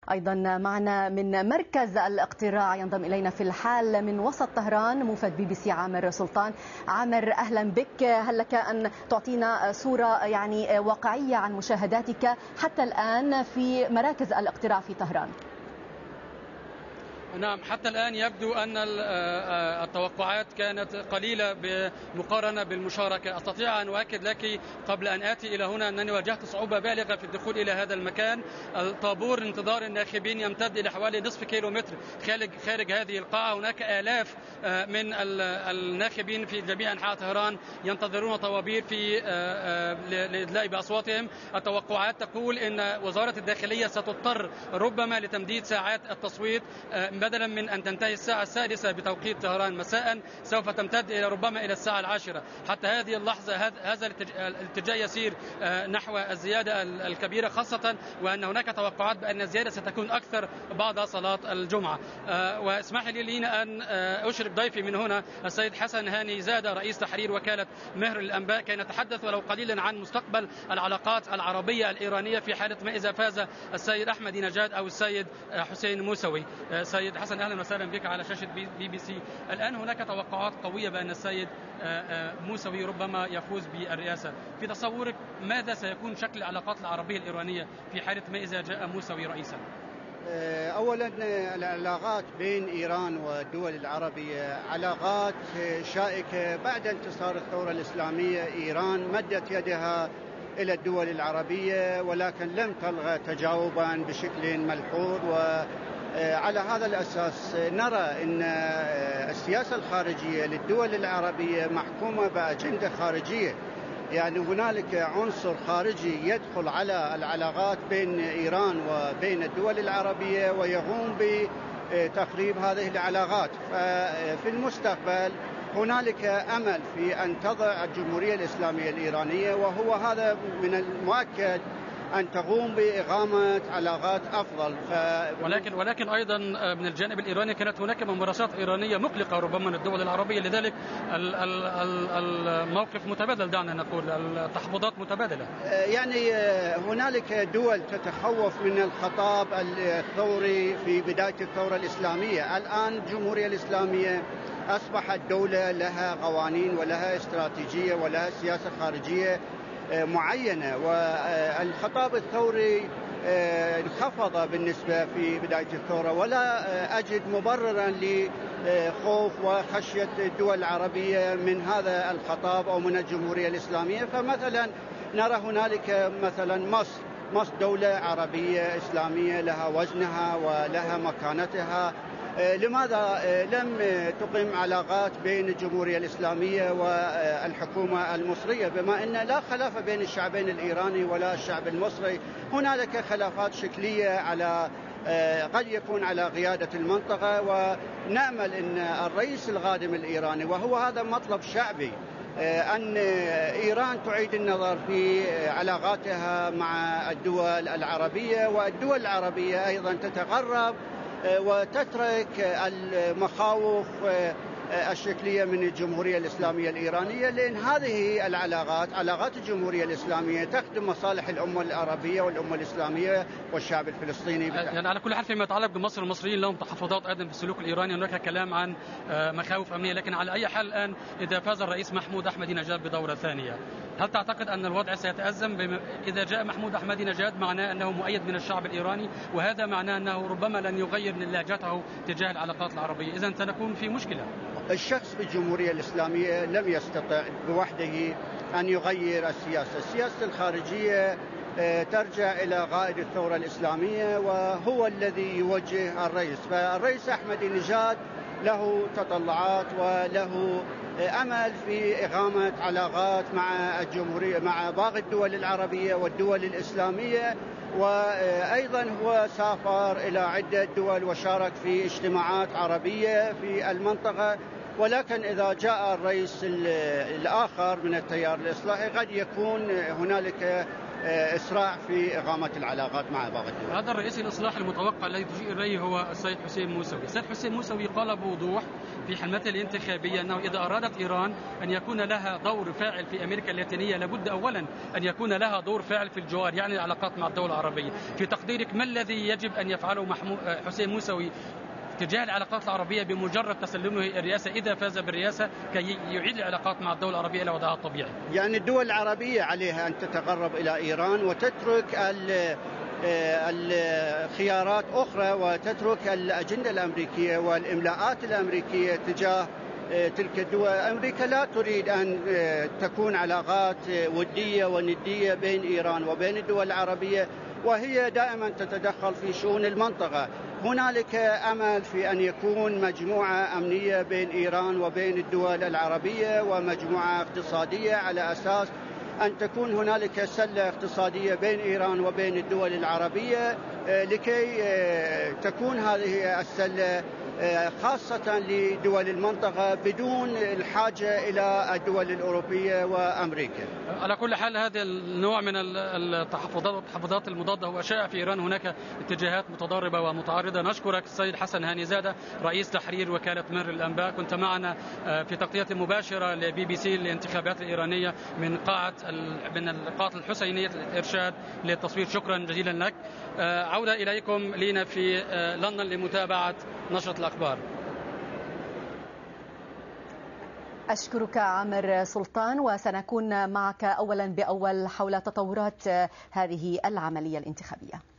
أيضا معنا من مركز الاقتراع ينضم إلينا في الحال من وسط طهران موفد BBC عامر سلطان. عامر، أهلا بك. هل لك أن تعطينا صورة واقعية عن مشاهداتك حتى الآن في مراكز الاقتراع في طهران؟ نعم، حتى الآن يبدو أن التوقعات كانت قليلة بمقارنة بالمشاركة. أستطيع أن أؤكد لك قبل أن آتي إلى هنا أنني واجهت صعوبة بالغة في الدخول إلى هذا المكان. الطابور انتظار الناخبين يمتد إلى حوالي نصف كيلومتر خارج هذه القاعة. هناك آلاف من الناخبين في جميع أنحاء طهران ينتظرون طوابير لإدلاء بأصواتهم. التوقعات تقول أن وزارة الداخلية ستضطر ربما لتمديد ساعات التصويت، بدلا من أن تنتهي الساعة 6 بتوقيت طهران مساء سوف تمتد ربما إلى الساعة 10. حتى هذه اللحظة هذا الاتجاه يسير نحو الزيادة الكبيرة، خاصة وأن هناك توقعات بأن الزيادة ستكون أكثر بعد صلاة الجمعة. واسمح لي أن أشرف ضيفي من هنا السيد حسن هاني زادة رئيس تحرير وكالة مهر الأنباء، كي نتحدث ولو قليلا عن مستقبل العلاقات العربية الإيرانية في حالة ما إذا فاز السيد أحمدي نجاد أو السيد حسين موسوي. سيد حسن، أهلا وسهلا بك على شاشة BBC. الآن هناك توقعات قوية بأن السيد موسوي ربما يفوز بالرئاسة. في تصورك ماذا سيكون شكل العلاقات العربية الإيرانية في حالة ما إذا جاء موسوي رئيسا؟ أولا، العلاقات بين إيران والدول العربية علاقات شائكة. بعد انتصار الثورة الإسلامية إيران مدت يدها إلى الدول العربية، ولكن لم تلغى تجاوبا بشكل ملحوظ. وعلى هذا الأساس نرى أن السياسة الخارجية للدول العربية محكومة بأجندة خارجية، يعني هنالك عنصر خارجي يدخل على العلاقات بين إيران وبين الدول العربية ويقوم بتخريب هذه العلاقات. ففي المستقبل هنالك أمل في أن تضع الجمهورية الإسلامية الإيرانية، وهو هذا من المؤكد أن تقوم بإقامة علاقات أفضل. ولكن أيضا من الجانب الإيراني كانت هناك ممارسات إيرانية مقلقة ربما من الدول العربية، لذلك الموقف متبادل، دعنا نقول التحفظات متبادلة. يعني هنالك دول تتخوف من الخطاب الثوري في بداية الثورة الإسلامية. الآن الجمهورية الإسلامية أصبحت دولة لها قوانين ولها استراتيجية ولها سياسة خارجية معينة، والخطاب الثوري انخفض بالنسبة في بداية الثورة، ولا أجد مبررا لخوف وخشية الدول العربية من هذا الخطاب أو من الجمهورية الإسلامية. فمثلا نرى هنالك مثلا مصر دولة عربية إسلامية لها وزنها ولها مكانتها. لماذا لم تقم علاقات بين الجمهورية الإسلامية والحكومة المصرية، بما أن لا خلاف بين الشعبين الإيراني ولا الشعب المصري؟ هنالك خلافات شكلية على قد يكون على قيادة المنطقة، ونأمل أن الرئيس القادم الإيراني، وهو هذا مطلب شعبي، أن إيران تعيد النظر في علاقاتها مع الدول العربية، والدول العربية أيضا تتقرب وتترك المخاوف الشكلية من الجمهورية الإسلامية الإيرانية، لأن هذه العلاقات علاقات الجمهورية الإسلامية تخدم مصالح الأمة العربية والأمة الإسلامية والشعب الفلسطيني. يعني على كل حال فيما يتعلق بمصر، المصريين لهم تحفظات أيضا في السلوك الإيراني، هناك كلام عن مخاوف أمنية. لكن على أي حال الآن إذا فاز الرئيس محمود أحمدي نجاد بدورة ثانية، هل تعتقد أن الوضع سيتأزم؟ إذا جاء محمود أحمدي نجاد معناه أنه مؤيد من الشعب الإيراني، وهذا معناه أنه ربما لن يغير من لهجته تجاه العلاقات العربية، إذن سنكون في مشكلة. الشخص بالجمهورية الإسلامية لم يستطع بوحده أن يغير السياسة الخارجية ترجع إلى قائد الثورة الإسلامية، وهو الذي يوجه الرئيس. فالرئيس أحمدي نجاد له تطلعات وله أمل في إقامة علاقات مع الجمهورية مع باقي الدول العربية والدول الإسلامية، وأيضا هو سافر إلى عدة دول وشارك في اجتماعات عربية في المنطقة. ولكن إذا جاء الرئيس الآخر من التيار الإصلاحي قد يكون هنالك إسراع في إقامة العلاقات مع باقي الدول. هذا الرئيس الإصلاح المتوقع الذي تشير إليه هو السيد حسين موسوي. السيد حسين موسوي قال بوضوح في حملته الانتخابية أنه إذا أرادت إيران أن يكون لها دور فاعل في أمريكا اللاتينية لابد أولا أن يكون لها دور فاعل في الجوار، يعني العلاقات مع الدول العربية. في تقديرك ما الذي يجب أن يفعله حسين موسوي تجاه العلاقات العربية بمجرد تسلمه الرئاسة إذا فاز بالرئاسة كي يعيد العلاقات مع الدول العربية إلى وضعها الطبيعي؟ يعني الدول العربية عليها أن تتقرب إلى إيران وتترك الخيارات أخرى وتترك الأجندة الأمريكية والإملاءات الأمريكية تجاه تلك الدول. أمريكا لا تريد أن تكون علاقات ودية وندية بين إيران وبين الدول العربية، وهي دائما تتدخل في شؤون المنطقة. هنالك أمل في أن يكون مجموعة أمنية بين إيران وبين الدول العربية ومجموعة اقتصادية على أساس أن تكون هنالك سلة اقتصادية بين إيران وبين الدول العربية لكي تكون هذه السلة خاصة لدول المنطقة بدون الحاجة إلى الدول الأوروبية وأمريكا. على كل حال هذا النوع من التحفظات المضادة هو شائع في إيران، هناك اتجاهات متضاربة ومتعارضة. نشكرك السيد حسن هاني زادة رئيس تحرير وكالة مر الأنباء، كنت معنا في تغطية مباشرة لبي بي سي للانتخابات الإيرانية من قاعة الحسينية الإرشاد للتصوير. شكرا جزيلا لك. عودة إليكم لينا في لندن لمتابعة نشرة الأخبار. أشكرك عامر سلطان، وسنكون معك أولا بأول حول تطورات هذه العملية الانتخابية.